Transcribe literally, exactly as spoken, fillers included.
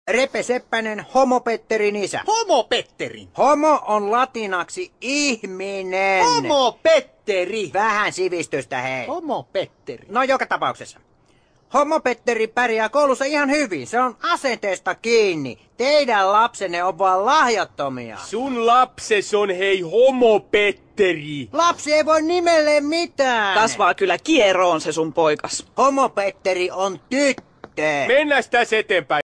Repe Seppänen, Homo Petterin isä. Homo Petteri. Homo on latinaksi ihminen. Homo Petteri. Vähän sivistystä, hei. Homo Petteri. No joka tapauksessa. Homo Petteri pärjää koulussa ihan hyvin. Se on asenteesta kiinni. Teidän lapsenne on vaan lahjattomia. Sun lapses on hei Homo Petteri. Lapsi ei voi nimelle mitään. Kasvaa kyllä kieroon se sun poikas. Homo Petteri on tyttö. Mennäs täs eteenpäin.